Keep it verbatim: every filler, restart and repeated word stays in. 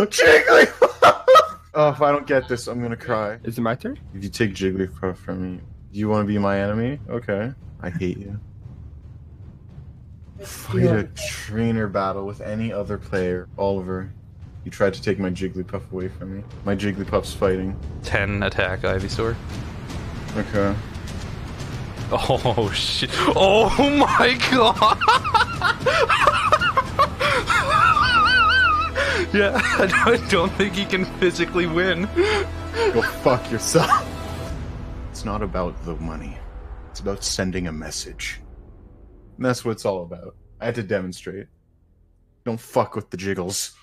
Jigglypuff! Oh, if I don't get this, I'm gonna cry. Is it my turn? If you take Jigglypuff from me, do you want to be my enemy? Okay. I hate you. Fight a trainer battle with any other player. Oliver, you tried to take my Jigglypuff away from me. My Jigglypuff's fighting. ten attack, Ivysaur. Okay. Oh shit. Oh my god! Yeah, I don't think he can physically win. Go fuck yourself. It's not about the money. It's about sending a message. And that's what it's all about. I had to demonstrate. Don't fuck with the jiggles.